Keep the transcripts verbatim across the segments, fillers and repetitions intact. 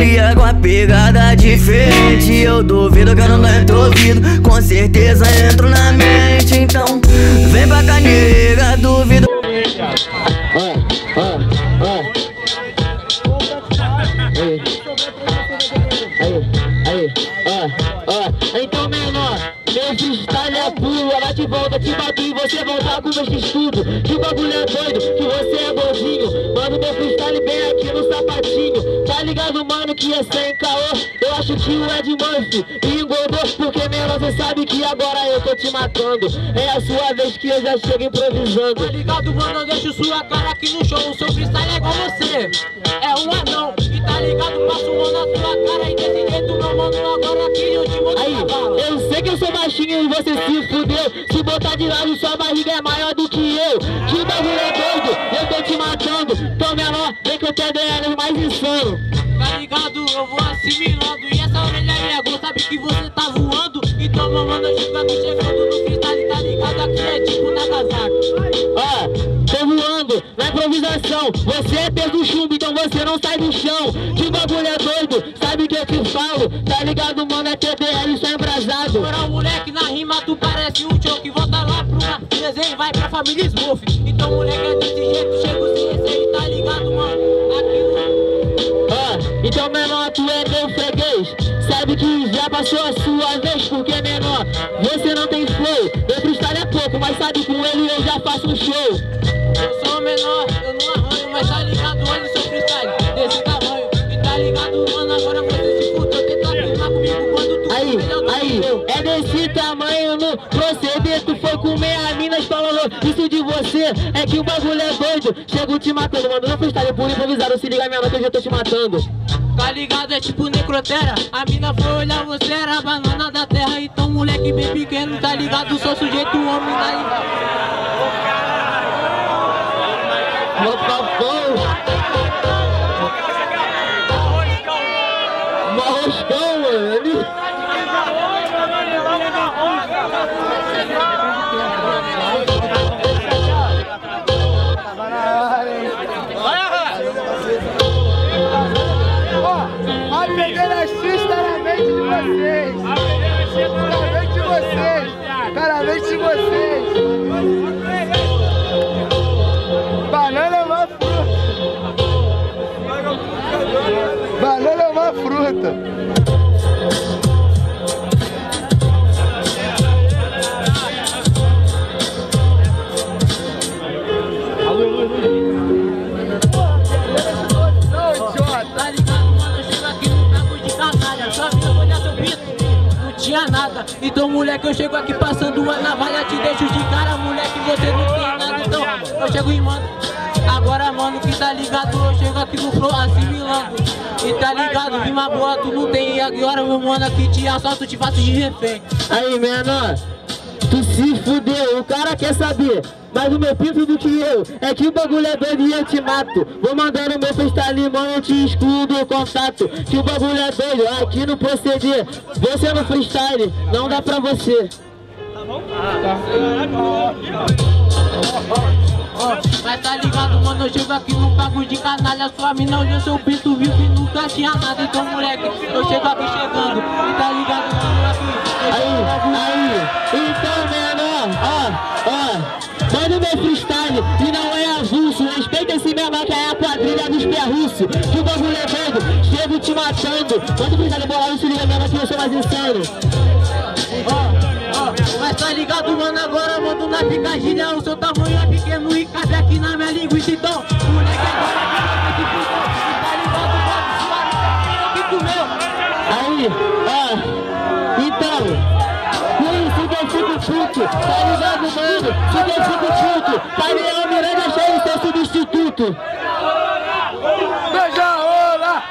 cria com a pegada diferente. Eu duvido que eu não tenho ouvido, com certeza entro na mente. Então vem pra cá, nega, duvido. Ah, ah, ah. Aí, aí, aí, ah, ah. Então, menor, meu freestyle é puro. Ela te volta, te bate e você voltar com meus estudos. Que bagulho é doido, que você é bonzinho. Mano, meu freestyle bem aqui no sapatinho. Tá ligado, mano, que é sem caô. Eu acho que o Ed Murphy engordou, porque menor, você sabe que agora eu tô te matando. É a sua vez que eu já chego improvisando. Tá ligado, mano, eu deixo sua cara aqui no show. O seu freestyle é igual você, é um anão. E tá ligado, passo mão na sua cara. E desse jeito, meu mano, agora aqui eu te mando aí, na bala. Eu sei que eu sou baixinho e você se fudeu. Se botar de lado, sua barriga é maior do que eu. Que bagulho é doido, eu tô te matando. Então, menor, vem que eu tenho D L mais insano. Tá ligado, eu vou assimilando. E essa orelha aí é boa, sabe que você tá voando. Então, meu mano, eu chego aqui chegando no freestyle, tá ligado? Aqui é tipo Nagasaki. Ó, tô voando na improvisação. Você é peso do chumbo, então você não sai do chão. Que bagulho é doido, sabe o que eu te falo? Tá ligado, mano, é T D L só embrasado. Agora, moleque, na rima tu parece um choke. Volta lá pro desenho, vai pra família Smurf. Então, moleque, é desse jeito, chego sem receio, tá ligado, mano? Aqui no... Ó, então, menor, tu é meu freguês. Sabe que já passou a sua vez, porque, menor, você não tem flow. Meu freestyle é pouco, mas sabe, com ele eu já faço um show. Eu sou menor, eu não arranho, mas tá ligado, olha o seu freestyle desse tamanho. E tá ligado, mano, agora você se fudeu. Tenta afirmar comigo quando tu Aí, melhor do aí, que eu. é desse tamanho no proceder. Tu foi comer a minas falando isso de você. É que o bagulho é doido, chego te matando. Mano, meu freestyle por improvisado, se liga minha mão que eu já tô te matando. Tá ligado, é tipo necrotera. A mina foi olhar, você era a banana da terra. Então, moleque bem pequeno, tá ligado, sou sujeito homem da... Marroscão, mano. Ele... A pequena X tá na mente de vocês. Tá na mente de vocês. Tá na mente de vocês. Banana é uma fruta. Banana é uma fruta. Nada. Então, moleque, eu chego aqui passando a navalha, te deixo de cara, moleque, você não tem nada. Então, eu chego e mando. Agora, mano, que tá ligado, eu chego aqui no flow assimilando. E tá ligado, rima boa tu não tem. E agora, meu mano, aqui te assalto, te faço de refém. Aí, menor, tu se fudeu, o cara quer saber. Mas o meu pinto do que eu, é que o bagulho é doido e eu te mato. Vou mandando meu freestyle, mano, eu te excluo do contato. Que o bagulho é doido, aqui no proceder. Você no freestyle, não dá pra você. Tá bom? Mas tá ligado, mano, eu chego aqui num bagulho de canalha. Sua mina olhou seu pinto, viu que nunca tinha nada. Então, moleque, eu chego aqui chegando. E tá ligado, mano, aqui. Aí, aí, então, menor, ó, ó. Manda o meu freestyle e não é avulso. Respeita esse menor que é a quadrilha dos perrussos. Que o bagulho é doido, chego te matando. Manda o freestyle bolado, se liga menor que eu sou mais insano. Ó, ó, mas tá ligado, mano, agora mando na picadilha. O seu tamanho é pequeno e cabe aqui na minha linguiça. Então, moleque, agora que você tá ligado, mano, sua aqui meu. Aí, ó, então, por isso que eu fico puto, tá ligado, mano? Se que eu fico puto, Daniel Miranda achei o seu substituto. Beija rola!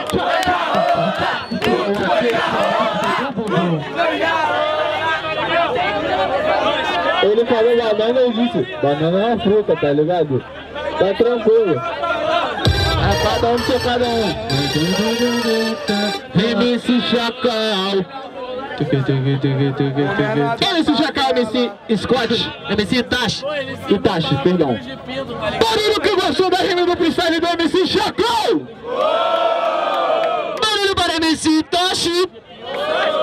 Ele falou banana, eu disse, banana é uma fruta, tá ligado? Tá tranquilo. É cada um ser cada um. M C Chacal. M C Chacal, M C Scott, M C Itachi. Itachi, perdão. Barulho que gostou da rima do freestyle do M C Chacal! M C Toshi.